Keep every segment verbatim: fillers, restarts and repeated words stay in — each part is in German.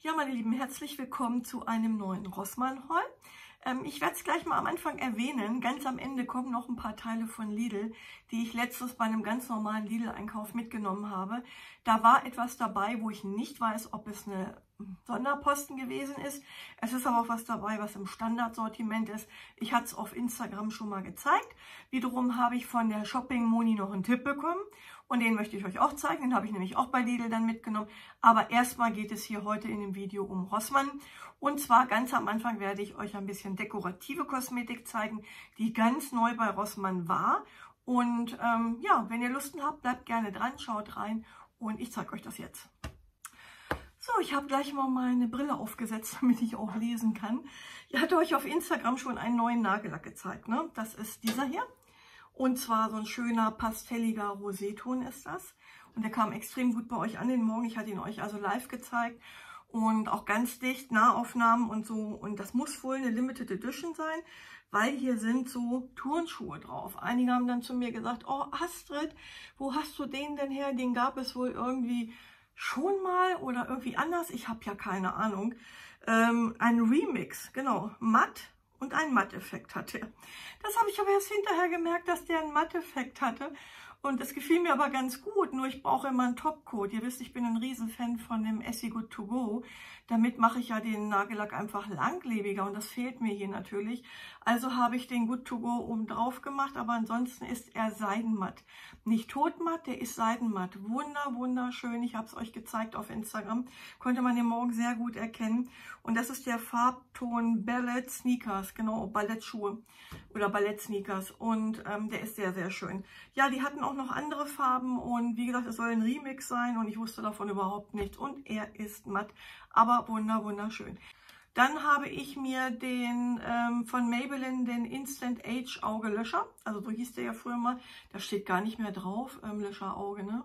Ja, meine Lieben, herzlich willkommen zu einem neuen Rossmann-Haul. Ähm, ich werde es gleich mal am Anfang erwähnen. Ganz am Ende kommen noch ein paar Teile von Lidl, die ich letztes bei einem ganz normalen Lidl-Einkauf mitgenommen habe. Da war etwas dabei, wo ich nicht weiß, ob es eine Sonderposten gewesen ist. Es ist aber auch was dabei, was im Standardsortiment ist. Ich hatte es auf Instagram schon mal gezeigt. Wiederum habe ich von der Shopping Moni noch einen Tipp bekommen. Und den möchte ich euch auch zeigen. Den habe ich nämlich auch bei Lidl dann mitgenommen. Aber erstmal geht es hier heute in dem Video um Rossmann. Und zwar ganz am Anfang werde ich euch ein bisschen dekorative Kosmetik zeigen, die ganz neu bei Rossmann war. Und ähm, ja, wenn ihr Lust habt, bleibt gerne dran, schaut rein und ich zeige euch das jetzt. So, ich habe gleich mal meine Brille aufgesetzt, damit ich auch lesen kann. Ich hatte euch auf Instagram schon einen neuen Nagellack gezeigt, ne? Das ist dieser hier. Und zwar so ein schöner pastelliger Roséton ist das. Und der kam extrem gut bei euch an den Morgen. Ich hatte ihn euch also live gezeigt. Und auch ganz dicht, Nahaufnahmen und so. Und das muss wohl eine Limited Edition sein, weil hier sind so Turnschuhe drauf. Einige haben dann zu mir gesagt, oh Astrid, wo hast du den denn her? Den gab es wohl irgendwie schon mal oder irgendwie anders. Ich habe ja keine Ahnung. Ähm, ein Remix, genau, matt. Und einen Matteffekt hatte. Das habe ich aber erst hinterher gemerkt, dass der einen Matteffekt hatte. Und es gefiel mir aber ganz gut, nur ich brauche immer einen Topcoat. Ihr wisst, ich bin ein Riesenfan von dem Essie Good To Go. Damit mache ich ja den Nagellack einfach langlebiger und das fehlt mir hier natürlich. Also habe ich den Good To Go oben drauf gemacht, aber ansonsten ist er seidenmatt. Nicht totmatt, der ist seidenmatt. Wunder, wunderschön. Ich habe es euch gezeigt auf Instagram. Konnte man den morgen sehr gut erkennen. Und das ist der Farbton Ballet Sneakers, genau, Ballettschuhe oder Ballet Sneakers. Und ähm, der ist sehr, sehr schön. Ja, die hatten auch noch andere Farben und wie gesagt, es soll ein Remix sein und ich wusste davon überhaupt nichts. Und er ist matt, aber wunder, wunderschön. Dann habe ich mir den ähm, von Maybelline, den Instant Age Auge Löscher, also so hieß der ja früher mal, da steht gar nicht mehr drauf, ähm, Löscher Auge, ne?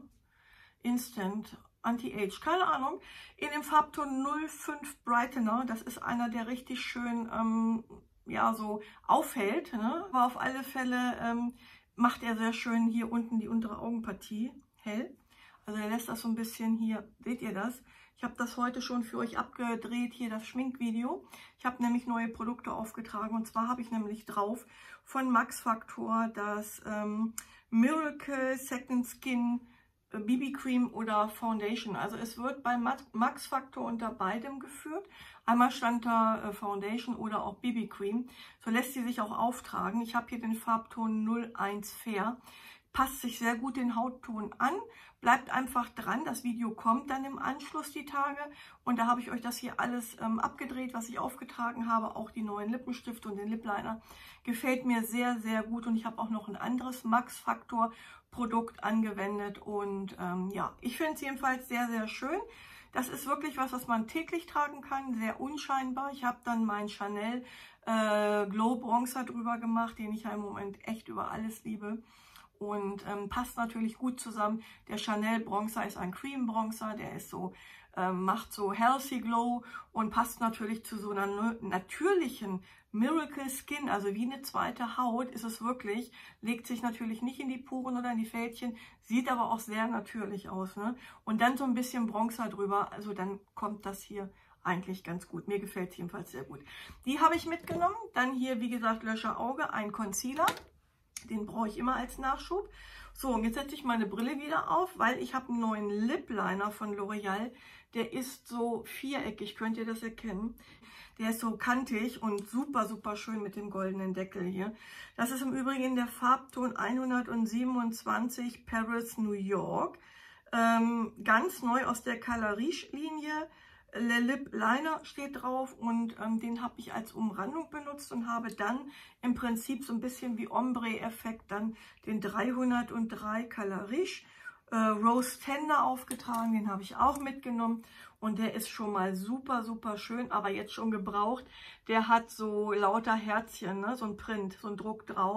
Instant Anti-Age, keine Ahnung, in dem Farbton null fünf Brightener, das ist einer, der richtig schön, ähm, ja, so aufhält, ne? Aber auf alle Fälle ähm, macht er sehr schön hier unten die untere Augenpartie hell. Also er lässt das so ein bisschen hier, seht ihr das? Ich habe das heute schon für euch abgedreht, hier das Schminkvideo. Ich habe nämlich neue Produkte aufgetragen und zwar habe ich nämlich drauf von Max Factor das ähm, Miracle Second Skin B B Cream oder Foundation. Also es wird bei Max Factor unter beidem geführt. Einmal stand da Foundation oder auch B B Cream. So lässt sie sich auch auftragen. Ich habe hier den Farbton null eins Fair. Passt sich sehr gut den Hautton an. Bleibt einfach dran. Das Video kommt dann im Anschluss die Tage. Und da habe ich euch das hier alles ähm, abgedreht, was ich aufgetragen habe. Auch die neuen Lippenstifte und den Lip Liner. Gefällt mir sehr, sehr gut. Und ich habe auch noch ein anderes Max Factor Produkt angewendet. Und ähm, ja, ich finde es jedenfalls sehr, sehr schön. Das ist wirklich was, was man täglich tragen kann. Sehr unscheinbar. Ich habe dann meinen Chanel äh, Glow Bronzer drüber gemacht, den ich ja im Moment echt über alles liebe. Und ähm, passt natürlich gut zusammen. Der Chanel Bronzer ist ein Cream Bronzer, der ist so, ähm, macht so Healthy Glow und passt natürlich zu so einer natürlichen Miracle Skin, also wie eine zweite Haut ist es wirklich, legt sich natürlich nicht in die Poren oder in die Fältchen, sieht aber auch sehr natürlich aus, ne? Und dann so ein bisschen Bronzer drüber, also dann kommt das hier eigentlich ganz gut. Mir gefällt es jedenfalls sehr gut. Die habe ich mitgenommen. Dann hier, wie gesagt, Löscher Auge, ein Concealer. Den brauche ich immer als Nachschub. So, und jetzt setze ich meine Brille wieder auf, weil ich habe einen neuen Lip Liner von L'Oreal. Der ist so viereckig, könnt ihr das erkennen? Der ist so kantig und super, super schön mit dem goldenen Deckel hier. Das ist im Übrigen der Farbton hundertsiebenundzwanzig Paris, New York. Ähm, ganz neu aus der Color Riche-Linie. Le Lip Liner steht drauf und ähm, den habe ich als Umrandung benutzt und habe dann im Prinzip so ein bisschen wie Ombre-Effekt dann den dreihundertdrei Color Riche äh, Rose Tender aufgetragen. Den habe ich auch mitgenommen und der ist schon mal super, super schön, aber jetzt schon gebraucht. Der hat so lauter Herzchen, ne? So ein Print, so ein Druck drauf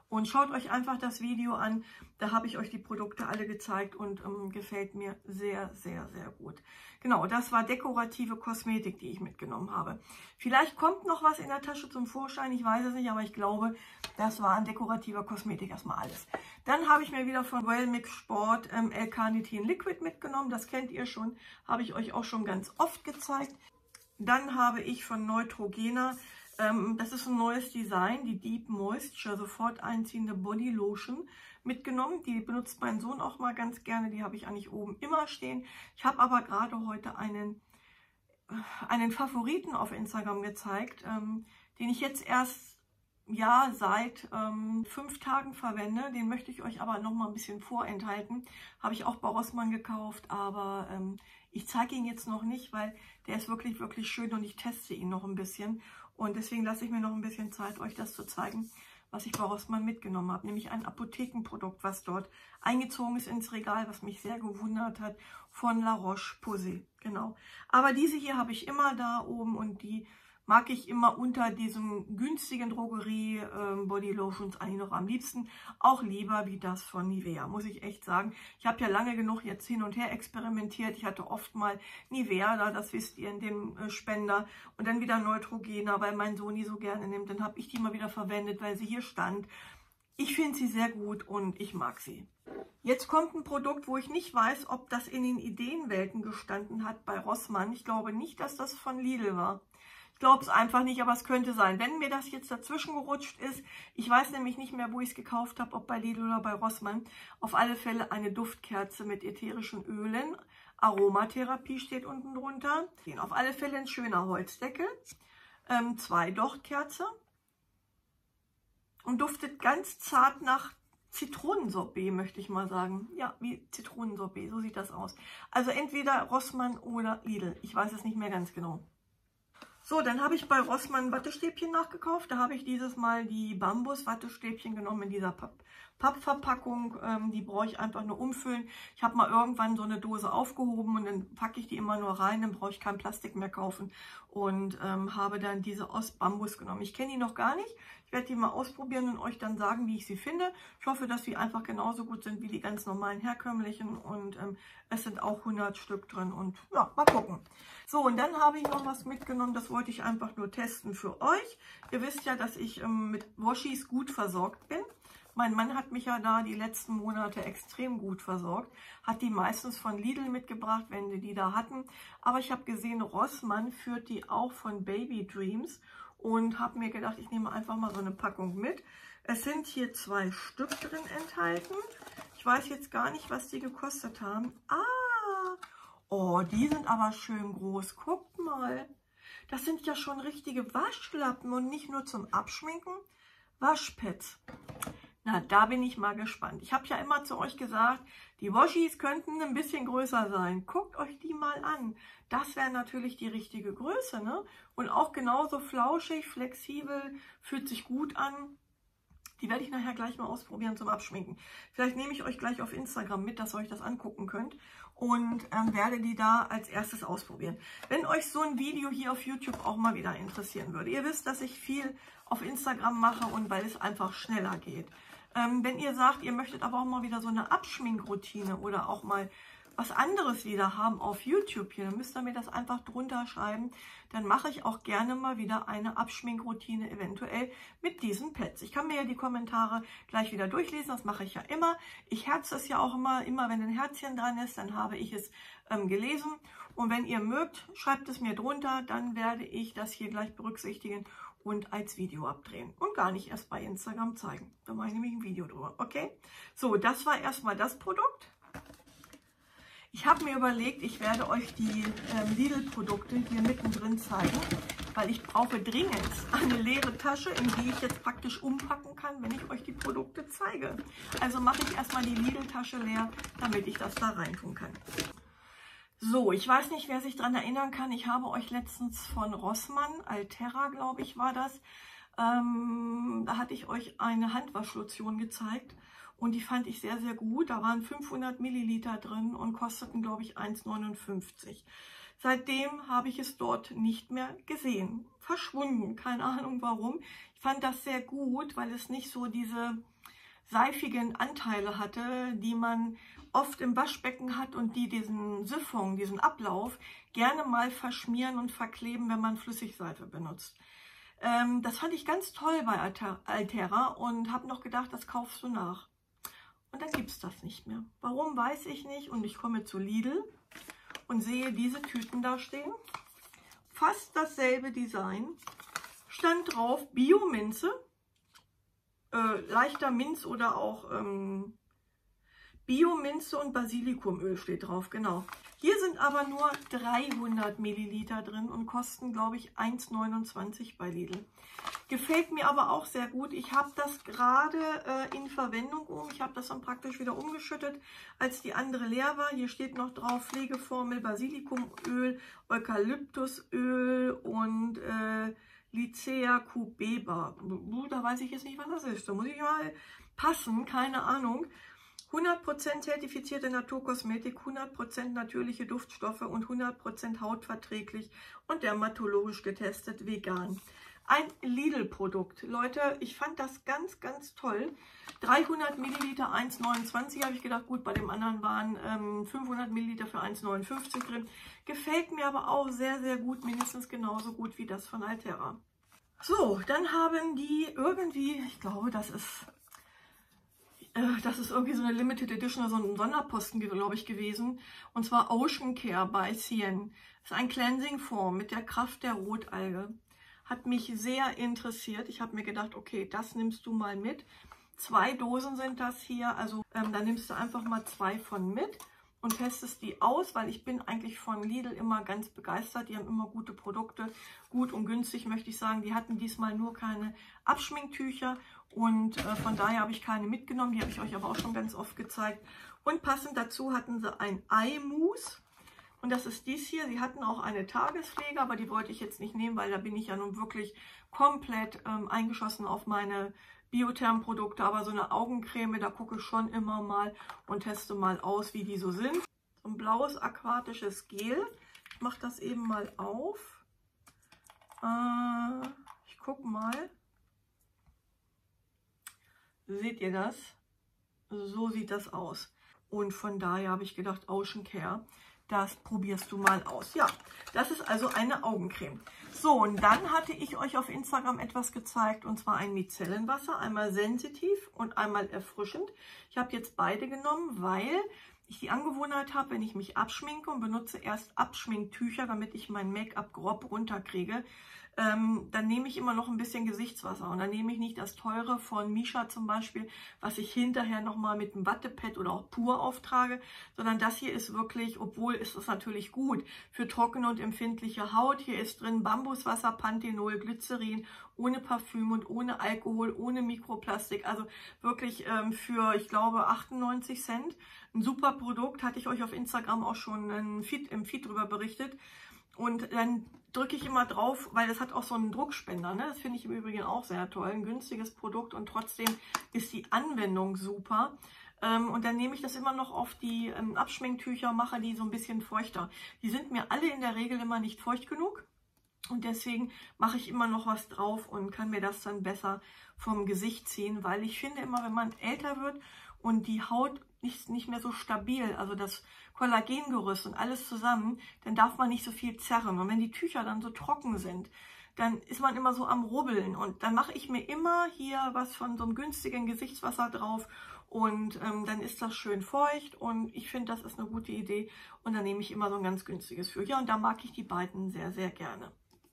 Und schaut euch einfach das Video an. Da habe ich euch die Produkte alle gezeigt und ähm, gefällt mir sehr, sehr, sehr gut. Genau, das war dekorative Kosmetik, die ich mitgenommen habe. Vielleicht kommt noch was in der Tasche zum Vorschein, ich weiß es nicht, aber ich glaube, das war an dekorativer Kosmetik erstmal alles. Dann habe ich mir wieder von Wellmix Sport ähm, L-Carnitin Liquid mitgenommen. Das kennt ihr schon, habe ich euch auch schon ganz oft gezeigt. Dann habe ich von Neutrogena, ähm, das ist ein neues Design, die Deep Moisture, sofort einziehende Body Lotion mitgenommen. Die benutzt mein Sohn auch mal ganz gerne, die habe ich eigentlich oben immer stehen. Ich habe aber gerade heute einen, einen Favoriten auf Instagram gezeigt, ähm, den ich jetzt erst ja seit ähm, fünf Tagen verwende. Den möchte ich euch aber noch mal ein bisschen vorenthalten. Habe ich auch bei Rossmann gekauft, aber ähm, ich zeige ihn jetzt noch nicht, weil der ist wirklich, wirklich schön und ich teste ihn noch ein bisschen. Und deswegen lasse ich mir noch ein bisschen Zeit, euch das zu zeigen, was ich bei Rossmann mitgenommen habe. Nämlich ein Apothekenprodukt, was dort eingezogen ist ins Regal, was mich sehr gewundert hat, von La Roche-Posay. Genau. Aber diese hier habe ich immer da oben und die mag ich immer unter diesem günstigen Drogerie ähm, Body Lotions eigentlich noch am liebsten. Auch lieber wie das von Nivea, muss ich echt sagen. Ich habe ja lange genug jetzt hin und her experimentiert. Ich hatte oft mal Nivea da, das wisst ihr, in dem äh, Spender. Und dann wieder Neutrogena, weil mein Sohn die so gerne nimmt. Dann habe ich die mal wieder verwendet, weil sie hier stand. Ich finde sie sehr gut und ich mag sie. Jetzt kommt ein Produkt, wo ich nicht weiß, ob das in den Ideenwelten gestanden hat bei Rossmann. Ich glaube nicht, dass das von Lidl war. Ich glaube es einfach nicht, aber es könnte sein. Wenn mir das jetzt dazwischen gerutscht ist, ich weiß nämlich nicht mehr, wo ich es gekauft habe, ob bei Lidl oder bei Rossmann. Auf alle Fälle eine Duftkerze mit ätherischen Ölen. Aromatherapie steht unten drunter. Auf alle Fälle ein schöner Holzdeckel. Ähm, zwei Dochtkerze. Und duftet ganz zart nach Zitronensorbet, möchte ich mal sagen. Ja, wie Zitronensorbet, so sieht das aus. Also entweder Rossmann oder Lidl. Ich weiß es nicht mehr ganz genau. So, dann habe ich bei Rossmann Wattestäbchen nachgekauft. Da habe ich dieses Mal die Bambus-Wattestäbchen genommen in dieser Papp Pappverpackung. Ähm, die brauche ich einfach nur umfüllen. Ich habe mal irgendwann so eine Dose aufgehoben und dann packe ich die immer nur rein. Dann brauche ich kein Plastik mehr kaufen und ähm, habe dann diese aus Bambus genommen. Ich kenne die noch gar nicht. Ich werde die mal ausprobieren und euch dann sagen, wie ich sie finde. Ich hoffe, dass sie einfach genauso gut sind wie die ganz normalen herkömmlichen. Und ähm, es sind auch hundert Stück drin. Und ja, mal gucken. So, und dann habe ich noch was mitgenommen. Das wollte ich einfach nur testen für euch. Ihr wisst ja, dass ich ähm, mit Waschis gut versorgt bin. Mein Mann hat mich ja da die letzten Monate extrem gut versorgt. Hat die meistens von Lidl mitgebracht, wenn sie die da hatten. Aber ich habe gesehen, Rossmann führt die auch von Baby Dreams. Und habe mir gedacht, ich nehme einfach mal so eine Packung mit. Es sind hier zwei Stück drin enthalten. Ich weiß jetzt gar nicht, was die gekostet haben. Ah, oh, die sind aber schön groß. Guckt mal. Das sind ja schon richtige Waschlappen und nicht nur zum Abschminken. Waschpads. Na, da bin ich mal gespannt. Ich habe ja immer zu euch gesagt, die Waschis könnten ein bisschen größer sein. Guckt euch die mal an. Das wäre natürlich die richtige Größe, ne? Und auch genauso flauschig, flexibel, fühlt sich gut an. Die werde ich nachher gleich mal ausprobieren zum Abschminken. Vielleicht nehme ich euch gleich auf Instagram mit, dass ihr euch das angucken könnt. Und ähm, werde die da als erstes ausprobieren. Wenn euch so ein Video hier auf YouTube auch mal wieder interessieren würde. Ihr wisst, dass ich viel auf Instagram mache und weil es einfach schneller geht. Ähm, wenn ihr sagt, ihr möchtet aber auch mal wieder so eine Abschminkroutine oder auch mal was anderes wieder haben auf YouTube hier, dann müsst ihr mir das einfach drunter schreiben. Dann mache ich auch gerne mal wieder eine Abschminkroutine eventuell mit diesen Pads. Ich kann mir ja die Kommentare gleich wieder durchlesen, das mache ich ja immer. Ich herze es ja auch immer, immer wenn ein Herzchen dran ist, dann habe ich es ähm, gelesen. Und wenn ihr mögt, schreibt es mir drunter, dann werde ich das hier gleich berücksichtigen und als Video abdrehen und gar nicht erst bei Instagram zeigen. Da mache ich nämlich ein Video drüber, okay? So, das war erstmal das Produkt. Ich habe mir überlegt, ich werde euch die ähm, Lidl-Produkte hier mittendrin zeigen, weil ich brauche dringend eine leere Tasche, in die ich jetzt praktisch umpacken kann, wenn ich euch die Produkte zeige. Also mache ich erstmal die Lidl-Tasche leer, damit ich das da rein tun kann. So, ich weiß nicht, wer sich daran erinnern kann. Ich habe euch letztens von Rossmann, Alterra, glaube ich, war das, ähm, da hatte ich euch eine Handwaschlotion gezeigt. Und die fand ich sehr, sehr gut. Da waren fünfhundert Milliliter drin und kosteten, glaube ich, eins neunundfünfzig. Seitdem habe ich es dort nicht mehr gesehen. Verschwunden. Keine Ahnung warum. Ich fand das sehr gut, weil es nicht so diese seifigen Anteile hatte, die man oft im Waschbecken hat und die diesen Siphon, diesen Ablauf gerne mal verschmieren und verkleben, wenn man Flüssigseife benutzt. Ähm, das fand ich ganz toll bei Altera und habe noch gedacht, das kaufst du nach. Und dann gibt es das nicht mehr. Warum, weiß ich nicht. Und ich komme zu Lidl und sehe diese Tüten da stehen. Fast dasselbe Design. Stand drauf Bio-Minze, äh, leichter Minz oder auch ähm, Bio-Minze und Basilikumöl steht drauf, genau. Hier sind aber nur dreihundert Milliliter drin und kosten, glaube ich, eins neunundzwanzig bei Lidl. Gefällt mir aber auch sehr gut. Ich habe das gerade äh, in Verwendung um. Ich habe das dann praktisch wieder umgeschüttet, als die andere leer war. Hier steht noch drauf Pflegeformel, Basilikumöl, Eukalyptusöl und äh, Lycea cubeba. Da weiß ich jetzt nicht, was das ist. Da muss ich mal passen, keine Ahnung. hundert Prozent zertifizierte Naturkosmetik, hundert Prozent natürliche Duftstoffe und hundert Prozent hautverträglich und dermatologisch getestet vegan. Ein Lidl-Produkt. Leute, ich fand das ganz, ganz toll. dreihundert Milliliter, eins neunundzwanzig habe ich gedacht. Gut, bei dem anderen waren ähm, fünfhundert Milliliter für eins neunundfünfzig drin. Gefällt mir aber auch sehr, sehr gut. Mindestens genauso gut wie das von Altera. So, dann haben die irgendwie, ich glaube, das ist... Das ist irgendwie so eine Limited Edition, so ein Sonderposten, glaube ich, gewesen. Und zwar Ocean Care by Cien. Das ist ein Cleansing Foam mit der Kraft der Rotalge. Hat mich sehr interessiert. Ich habe mir gedacht, okay, das nimmst du mal mit. Zwei Dosen sind das hier. Also ähm, da nimmst du einfach mal zwei von mit und testest die aus, weil ich bin eigentlich von Lidl immer ganz begeistert. Die haben immer gute Produkte, gut und günstig, möchte ich sagen. Die hatten diesmal nur keine Abschminktücher. Und äh, von daher habe ich keine mitgenommen, die habe ich euch aber auch schon ganz oft gezeigt. Und passend dazu hatten sie ein Eye-Mousse. Und das ist dies hier. Sie hatten auch eine Tagespflege, aber die wollte ich jetzt nicht nehmen, weil da bin ich ja nun wirklich komplett ähm, eingeschossen auf meine Biotherm-Produkte. Aber so eine Augencreme, da gucke ich schon immer mal und teste mal aus, wie die so sind. So ein blaues aquatisches Gel. Ich mache das eben mal auf. Äh, ich gucke mal. Seht ihr das? So sieht das aus. Und von daher habe ich gedacht, Ocean Care, das probierst du mal aus. Ja, das ist also eine Augencreme. So, und dann hatte ich euch auf Instagram etwas gezeigt, und zwar ein Micellenwasser. Einmal sensitiv und einmal erfrischend. Ich habe jetzt beide genommen, weil ich die Angewohnheit habe, wenn ich mich abschminke und benutze erst Abschminktücher, damit ich mein Make-up grob runterkriege, Ähm, dann nehme ich immer noch ein bisschen Gesichtswasser und dann nehme ich nicht das teure von Misha zum Beispiel, was ich hinterher nochmal mit einem Wattepad oder auch pur auftrage, sondern das hier ist wirklich, obwohl ist es natürlich gut für trockene und empfindliche Haut. Hier ist drin Bambuswasser, Panthenol, Glycerin, ohne Parfüm und ohne Alkohol, ohne Mikroplastik, also wirklich ähm, für, ich glaube, achtundneunzig Cent. Ein super Produkt, hatte ich euch auf Instagram auch schon ein Feed, im Feed drüber berichtet. Und dann drücke ich immer drauf, weil das hat auch so einen Druckspender. Ne? Das finde ich im Übrigen auch sehr toll. Ein günstiges Produkt und trotzdem ist die Anwendung super. Ähm, und dann nehme ich das immer noch auf die ähm, Abschminktücher, mache die so ein bisschen feuchter. Die sind mir alle in der Regel immer nicht feucht genug. Und deswegen mache ich immer noch was drauf und kann mir das dann besser vom Gesicht ziehen. Weil ich finde immer, wenn man älter wird und die Haut nicht, nicht mehr so stabil, also das Kollagengerüst und alles zusammen, dann darf man nicht so viel zerren. Und wenn die Tücher dann so trocken sind, dann ist man immer so am Rubbeln. Und dann mache ich mir immer hier was von so einem günstigen Gesichtswasser drauf. Und ähm, dann ist das schön feucht. Und ich finde, das ist eine gute Idee. Und dann nehme ich immer so ein ganz günstiges für. Ja, und da mag ich die beiden sehr, sehr gerne.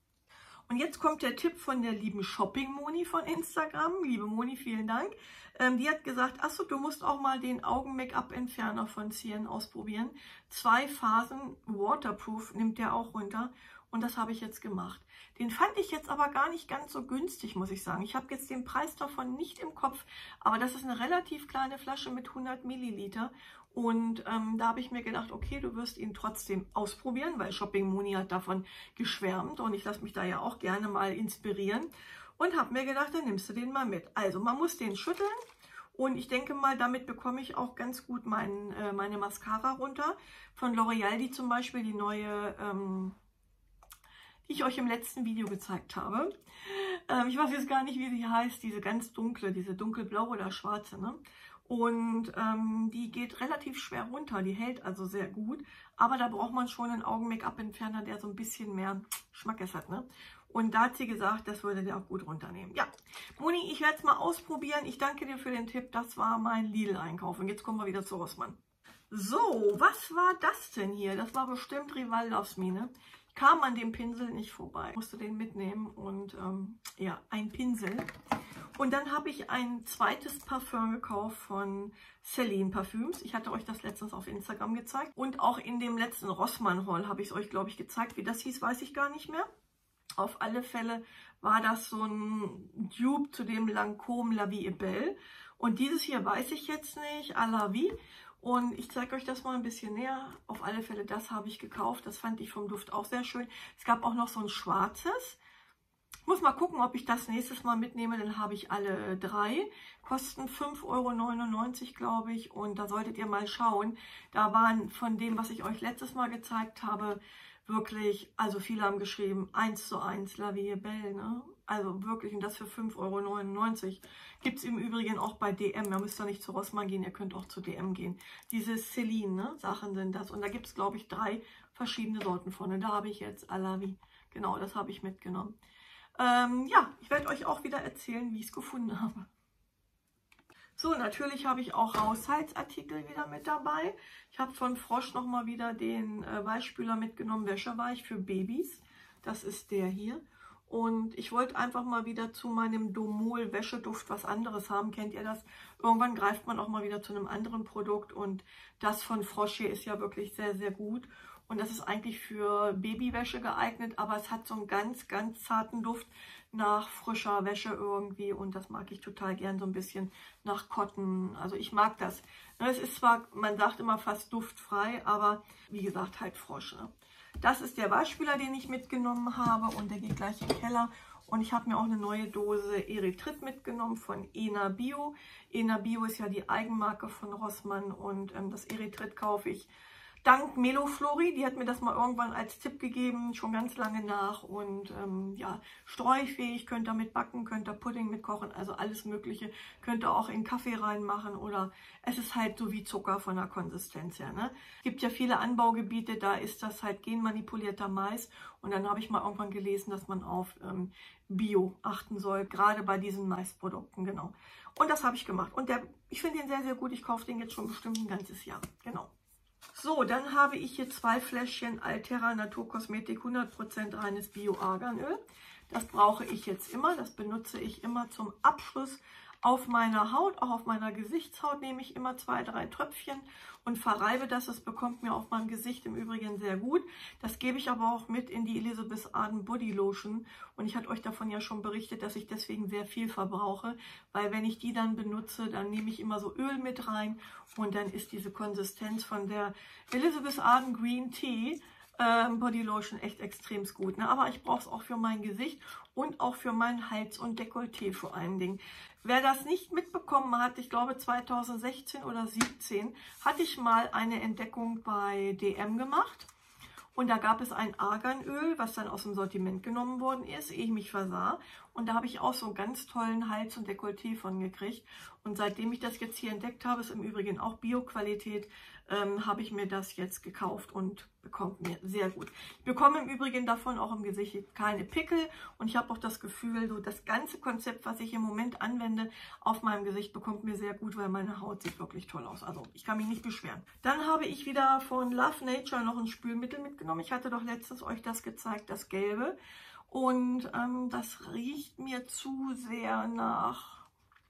Und jetzt kommt der Tipp von der lieben Shopping Moni von Instagram. Liebe Moni, vielen Dank. Ähm, die hat gesagt, achso, du musst auch mal den Augen-Make-up-Entferner von Cien ausprobieren. Zwei Phasen, Waterproof, nimmt der auch runter. Und das habe ich jetzt gemacht. Den fand ich jetzt aber gar nicht ganz so günstig, muss ich sagen. Ich habe jetzt den Preis davon nicht im Kopf. Aber das ist eine relativ kleine Flasche mit hundert Milliliter. Und ähm, da habe ich mir gedacht, okay, du wirst ihn trotzdem ausprobieren, weil Shopping Moni hat davon geschwärmt und ich lasse mich da ja auch gerne mal inspirieren. Und habe mir gedacht, dann nimmst du den mal mit. Also man muss den schütteln und ich denke mal, damit bekomme ich auch ganz gut mein, äh, meine Mascara runter. Von L'Oreal, die zum Beispiel die neue, ähm, die ich euch im letzten Video gezeigt habe. Ähm, ich weiß jetzt gar nicht, wie sie heißt, diese ganz dunkle, diese dunkelblaue oder schwarze, ne? Und ähm, die geht relativ schwer runter, die hält also sehr gut. Aber da braucht man schon einen Augen-Make-up-Entferner, der so ein bisschen mehr Schmackes hat, ne? Und da hat sie gesagt, das würde der auch gut runternehmen. Ja, Moni, ich werde es mal ausprobieren. Ich danke dir für den Tipp. Das war mein Lidl-Einkauf. Und jetzt kommen wir wieder zu Rossmann. So, was war das denn hier? Das war bestimmt Rival Loves Me, ne? Ich kam an dem Pinsel nicht vorbei. Ich musste den mitnehmen und ähm, ja, ein Pinsel. Und dann habe ich ein zweites Parfum gekauft von Celine Parfüms. Ich hatte euch das letztens auf Instagram gezeigt. Und auch in dem letzten Rossmann Haul habe ich es euch, glaube ich, gezeigt. Wie das hieß, weiß ich gar nicht mehr. Auf alle Fälle war das so ein Dupe zu dem Lancôme La Vie est Belle. Und dieses hier weiß ich jetzt nicht, à la vie. Und ich zeige euch das mal ein bisschen näher. Auf alle Fälle, das habe ich gekauft. Das fand ich vom Duft auch sehr schön. Es gab auch noch so ein schwarzes. Ich muss mal gucken, ob ich das nächstes Mal mitnehme. Dann habe ich alle drei. Kosten fünf Euro neunundneunzig, glaube ich. Und da solltet ihr mal schauen. Da waren von dem, was ich euch letztes Mal gezeigt habe, wirklich, also viele haben geschrieben, eins zu eins La Vie est Belle, ne? Also wirklich, und das für fünf Euro neunundneunzig. Gibt es im Übrigen auch bei D M. Da müsst ihr nicht zu Rossmann gehen, ihr könnt auch zu D M gehen. Diese Celine, ne, Sachen sind das. Und da gibt es, glaube ich, drei verschiedene Sorten von. Und da habe ich jetzt à la vie. Genau, das habe ich mitgenommen. Ähm, ja, ich werde euch auch wieder erzählen, wie ich es gefunden habe. So, natürlich habe ich auch Haushaltsartikel wieder mit dabei. Ich habe von Frosch nochmal wieder den äh, Weichspüler mitgenommen, Wäscheweich für Babys. Das ist der hier. Und ich wollte einfach mal wieder zu meinem Domol Wäscheduft was anderes haben. Kennt ihr das? Irgendwann greift man auch mal wieder zu einem anderen Produkt. Und das von Frosch hier ist ja wirklich sehr, sehr gut. Und das ist eigentlich für Babywäsche geeignet. Aber es hat so einen ganz, ganz zarten Duft nach frischer Wäsche irgendwie. Und das mag ich total gern, so ein bisschen nach Cotton. Also ich mag das. Es ist zwar, man sagt immer fast duftfrei, aber wie gesagt halt Frosch. Ne? Das ist der Weichspüler, den ich mitgenommen habe und der geht gleich in den Keller. Und ich habe mir auch eine neue Dose Erythrit mitgenommen von Ena Bio. Ena Bio ist ja die Eigenmarke von Rossmann und ähm, das Erythrit kaufe ich dank Meloflori. Die hat mir das mal irgendwann als Tipp gegeben, schon ganz lange nach. Und ähm, ja, streuchfähig, könnt ihr mit backen, könnt ihr Pudding mitkochen, also alles Mögliche. Könnt ihr auch in Kaffee reinmachen oder es ist halt so wie Zucker von der Konsistenz her. Ne? Es gibt ja viele Anbaugebiete, da ist das halt genmanipulierter Mais. Und dann habe ich mal irgendwann gelesen, dass man auf ähm, Bio achten soll, gerade bei diesen Maisprodukten, genau. Und das habe ich gemacht. Und der, ich finde den sehr, sehr gut. Ich kaufe den jetzt schon bestimmt ein ganzes Jahr, genau. So, dann habe ich hier zwei Fläschchen Altera Naturkosmetik hundert Prozent reines Bio-Arganöl. Das brauche ich jetzt immer, das benutze ich immer zum Abschluss auf meiner Haut. Auch auf meiner Gesichtshaut nehme ich immer zwei, drei Tröpfchen und verreibe das. Das bekommt mir auf meinem Gesicht im Übrigen sehr gut. Das gebe ich aber auch mit in die Elizabeth Arden Body Lotion. Und ich hatte euch davon ja schon berichtet, dass ich deswegen sehr viel verbrauche. Weil wenn ich die dann benutze, dann nehme ich immer so Öl mit rein. Und dann ist diese Konsistenz von der Elizabeth Arden Green Tea ähm, Body Lotion echt extrem gut. Ne? Aber ich brauche es auch für mein Gesicht und auch für meinen Hals und Dekolleté vor allen Dingen. Wer das nicht mitbekommen hat, ich glaube zweitausendsechzehn oder siebzehn, hatte ich mal eine Entdeckung bei D M gemacht. Und da gab es ein Arganöl, was dann aus dem Sortiment genommen worden ist, ehe ich mich versah. Und da habe ich auch so einen ganz tollen Hals- und Dekolleté von gekriegt. Und seitdem ich das jetzt hier entdeckt habe, ist im Übrigen auch Bio-Qualität, ähm, habe ich mir das jetzt gekauft und bekommt mir sehr gut. Ich bekomme im Übrigen davon auch im Gesicht keine Pickel. Und ich habe auch das Gefühl, so das ganze Konzept, was ich im Moment anwende, auf meinem Gesicht bekommt mir sehr gut, weil meine Haut sieht wirklich toll aus. Also ich kann mich nicht beschweren. Dann habe ich wieder von Love Nature noch ein Spülmittel mitgenommen. Ich hatte doch letztens euch das gezeigt, das Gelbe. Und ähm, das riecht mir zu sehr nach,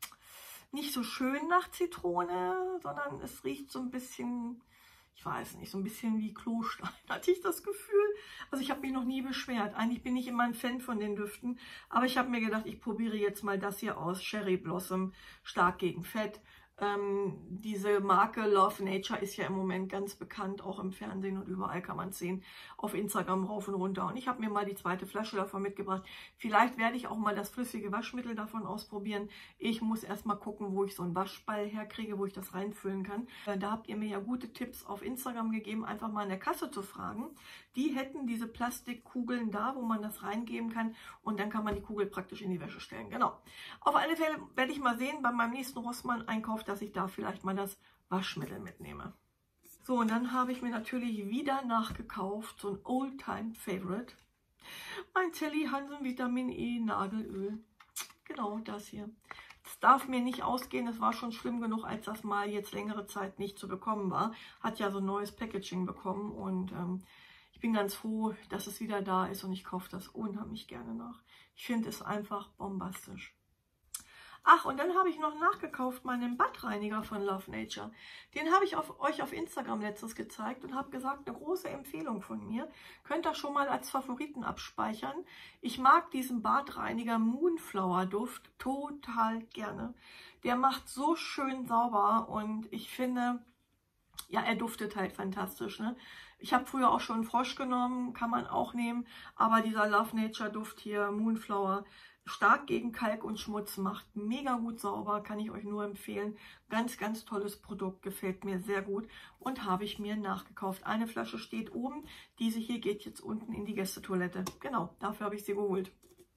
nicht so schön nach Zitrone, sondern es riecht so ein bisschen, ich weiß nicht, so ein bisschen wie Klostein, hatte ich das Gefühl. Also ich habe mich noch nie beschwert. Eigentlich bin ich immer ein Fan von den Düften, aber ich habe mir gedacht, ich probiere jetzt mal das hier aus. Cherry Blossom, stark gegen Fett. Ähm, diese Marke Love Nature ist ja im Moment ganz bekannt, auch im Fernsehen und überall kann man es sehen, auf Instagram rauf und runter. Und ich habe mir mal die zweite Flasche davon mitgebracht. Vielleicht werde ich auch mal das flüssige Waschmittel davon ausprobieren. Ich muss erstmal gucken, wo ich so einen Waschball herkriege, wo ich das reinfüllen kann. Äh, da habt ihr mir ja gute Tipps auf Instagram gegeben, einfach mal in der Kasse zu fragen. Die hätten diese Plastikkugeln da, wo man das reingeben kann und dann kann man die Kugel praktisch in die Wäsche stellen. Genau. Auf alle Fälle werde ich mal sehen bei meinem nächsten Rossmann-Einkauf, dass ich da vielleicht mal das Waschmittel mitnehme. So, und dann habe ich mir natürlich wieder nachgekauft, so ein Old-Time-Favorite. Mein Sally Hansen Vitamin E Nagelöl. Genau das hier. Das darf mir nicht ausgehen, das war schon schlimm genug, als das mal jetzt längere Zeit nicht zu bekommen war. Hat ja so ein neues Packaging bekommen und ähm, ich bin ganz froh, dass es wieder da ist und ich kaufe das unheimlich gerne nach. Ich finde es einfach bombastisch. Ach, und dann habe ich noch nachgekauft meinen Badreiniger von Love Nature. Den habe ich auf, euch auf Instagram letztens gezeigt und habe gesagt, eine große Empfehlung von mir. Könnt ihr schon mal als Favoriten abspeichern. Ich mag diesen Badreiniger Moonflower Duft total gerne. Der macht so schön sauber und ich finde, ja, er duftet halt fantastisch, ne? Ich habe früher auch schon einen Frosch genommen, kann man auch nehmen, aber dieser Love Nature Duft hier, Moonflower, stark gegen Kalk und Schmutz, macht mega gut sauber, kann ich euch nur empfehlen. Ganz, ganz tolles Produkt, gefällt mir sehr gut und habe ich mir nachgekauft. Eine Flasche steht oben, diese hier geht jetzt unten in die Gästetoilette. Genau, dafür habe ich sie geholt.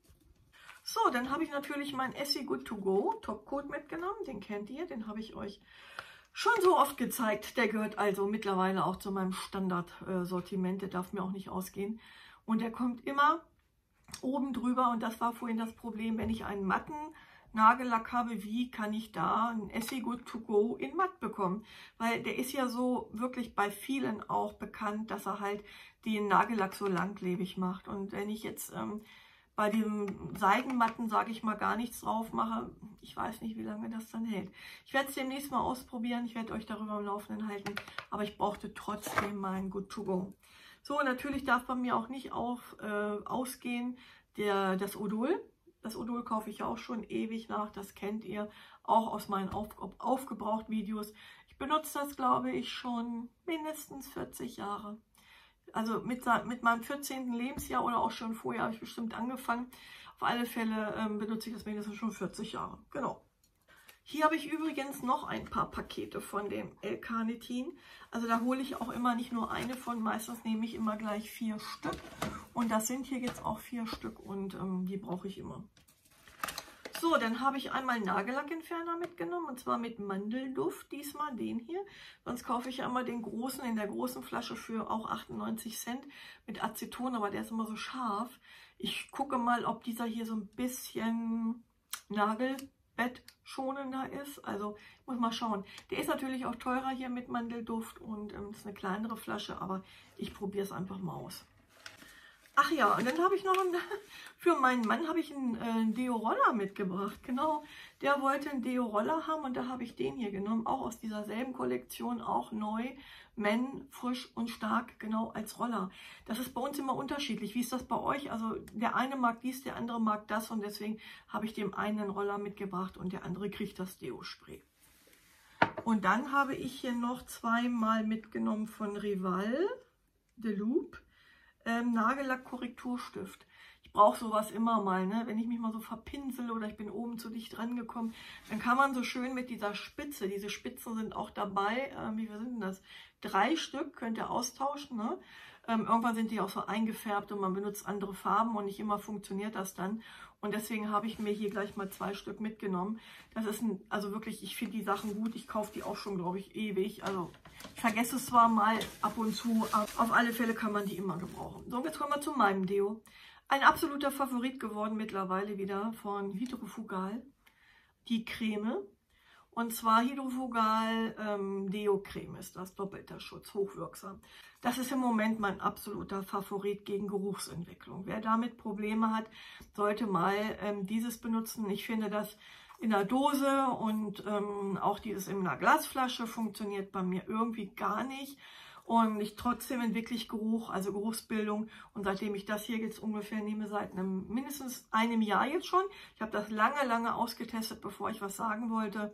So, dann habe ich natürlich mein Essie Good To Go Topcoat mitgenommen, den kennt ihr, den habe ich euch schon so oft gezeigt. Der gehört also mittlerweile auch zu meinem Standardsortiment, der darf mir auch nicht ausgehen. Und der kommt immer oben drüber und das war vorhin das Problem, wenn ich einen matten Nagellack habe, wie kann ich da ein Essie Good To Go in matt bekommen? Weil der ist ja so wirklich bei vielen auch bekannt, dass er halt den Nagellack so langlebig macht. Und wenn ich jetzt ähm, bei dem Seidenmatten, sage ich mal, gar nichts drauf mache, ich weiß nicht, wie lange das dann hält. Ich werde es demnächst mal ausprobieren, ich werde euch darüber am Laufenden halten, aber ich brauchte trotzdem meinen Good To Go. So, natürlich darf bei mir auch nicht auf, äh, ausgehen der, das Odol. Das Odol kaufe ich ja auch schon ewig nach, das kennt ihr auch aus meinen auf, Aufgebraucht-Videos. Ich benutze das, glaube ich, schon mindestens vierzig Jahre. Also mit, mit meinem vierzehnten Lebensjahr oder auch schon vorher habe ich bestimmt angefangen. Auf alle Fälle ähm, benutze ich das mindestens schon vierzig Jahre. Genau. Hier habe ich übrigens noch ein paar Pakete von dem L-Carnitin. Also da hole ich auch immer nicht nur eine von, meistens nehme ich immer gleich vier Stück. Und das sind hier jetzt auch vier Stück und ähm, die brauche ich immer. So, dann habe ich einmal Nagellackentferner mitgenommen und zwar mit Mandelduft, diesmal den hier. Sonst kaufe ich ja immer den großen, in der großen Flasche für auch achtundneunzig Cent mit Aceton, aber der ist immer so scharf. Ich gucke mal, ob dieser hier so ein bisschen Nagelbettschonender ist. Also ich muss mal schauen. Der ist natürlich auch teurer hier mit Mandelduft und ähm, das ist eine kleinere Flasche, aber ich probiere es einfach mal aus. Ach ja, und dann habe ich noch einen, für meinen Mann habe ich einen, äh, einen Deo-Roller mitgebracht. Genau, der wollte einen Deo-Roller haben und da habe ich den hier genommen, auch aus dieser selben Kollektion, auch neu, Men, frisch und stark, genau als Roller. Das ist bei uns immer unterschiedlich. Wie ist das bei euch? Also der eine mag dies, der andere mag das und deswegen habe ich dem einen einen Roller mitgebracht und der andere kriegt das Deo-Spray. Und dann habe ich hier noch zweimal mitgenommen von Rival de Loop. Ähm, Nagellack-Korrekturstift. Ich brauche sowas immer mal, ne? Wenn ich mich mal so verpinsel oder ich bin oben zu dicht rangekommen, dann kann man so schön mit dieser Spitze, diese Spitzen sind auch dabei, ähm, wie viel sind denn das? Drei Stück könnt ihr austauschen, ne? Ähm, irgendwann sind die auch so eingefärbt und man benutzt andere Farben und nicht immer funktioniert das dann. Und deswegen habe ich mir hier gleich mal zwei Stück mitgenommen. Das ist ein, also wirklich, ich finde die Sachen gut. Ich kaufe die auch schon, glaube ich, ewig. Also ich vergesse es zwar mal ab und zu, aber auf alle Fälle kann man die immer gebrauchen. So, jetzt kommen wir zu meinem Deo. Ein absoluter Favorit geworden mittlerweile wieder von Hydrofugal. Die Creme. Und zwar Hydrofugal ähm, Deo-Creme ist das, doppelter Schutz, hochwirksam. Das ist im Moment mein absoluter Favorit gegen Geruchsentwicklung. Wer damit Probleme hat, sollte mal ähm, dieses benutzen. Ich finde das in der Dose und ähm, auch dieses in einer Glasflasche funktioniert bei mir irgendwie gar nicht. Und ich trotzdem entwickle ich Geruch, also Geruchsbildung. Und seitdem ich das hier jetzt ungefähr nehme, seit einem, mindestens einem Jahr jetzt schon, ich habe das lange, lange ausgetestet, bevor ich was sagen wollte,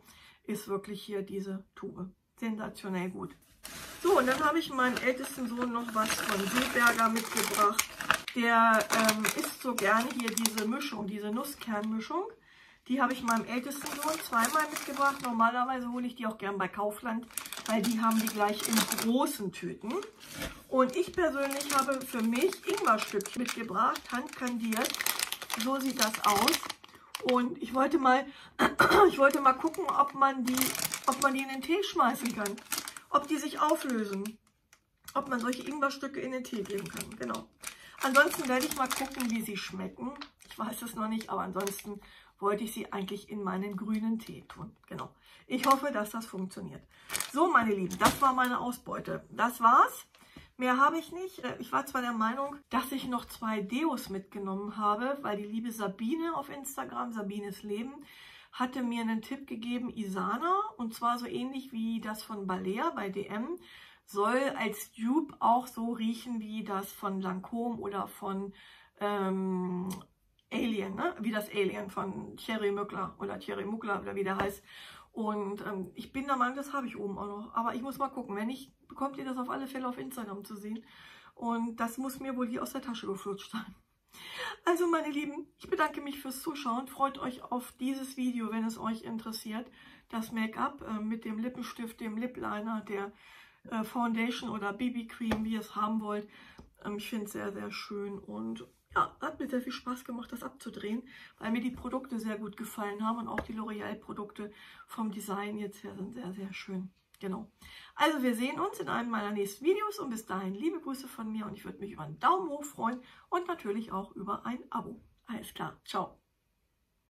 ist wirklich hier diese Tube. Sensationell gut. So, und dann habe ich meinem ältesten Sohn noch was von Seeberger mitgebracht. Der ähm, isst so gerne hier diese Mischung, diese Nusskernmischung. Die habe ich meinem ältesten Sohn zweimal mitgebracht. Normalerweise hole ich die auch gern bei Kaufland, weil die haben die gleich in großen Tüten. Und ich persönlich habe für mich Ingwerstückchen mitgebracht, handkandiert. So sieht das aus. Und ich wollte mal, ich wollte mal gucken, ob man die, ob man die in den Tee schmeißen kann. Ob die sich auflösen. Ob man solche Ingwerstücke in den Tee geben kann. Genau. Ansonsten werde ich mal gucken, wie sie schmecken. Ich weiß es noch nicht, aber ansonsten wollte ich sie eigentlich in meinen grünen Tee tun. Genau. Ich hoffe, dass das funktioniert. So, meine Lieben, das war meine Ausbeute. Das war's. Mehr habe ich nicht. Ich war zwar der Meinung, dass ich noch zwei Deos mitgenommen habe, weil die liebe Sabine auf Instagram, Sabines Leben, hatte mir einen Tipp gegeben, Isana, und zwar so ähnlich wie das von Balea bei D M, soll als Dupe auch so riechen wie das von Lancôme oder von ähm, Alien, ne? Wie das Alien von Thierry Mugler oder Thierry Mugler oder wie der heißt. Und ähm, ich bin der Meinung, das habe ich oben auch noch. Aber ich muss mal gucken. Wenn nicht, bekommt ihr das auf alle Fälle auf Instagram zu sehen. Und das muss mir wohl hier aus der Tasche geflutscht sein. Also meine Lieben, ich bedanke mich fürs Zuschauen. Freut euch auf dieses Video, wenn es euch interessiert. Das Make-up äh, mit dem Lippenstift, dem Lip Liner, der äh, Foundation oder B B Cream, wie ihr es haben wollt. Ähm, ich finde es sehr, sehr schön und ja, hat mir sehr viel Spaß gemacht, das abzudrehen, weil mir die Produkte sehr gut gefallen haben und auch die L'Oreal-Produkte vom Design jetzt her sind sehr, sehr schön. Genau. Also wir sehen uns in einem meiner nächsten Videos und bis dahin liebe Grüße von mir und ich würde mich über einen Daumen hoch freuen und natürlich auch über ein Abo. Alles klar. Ciao.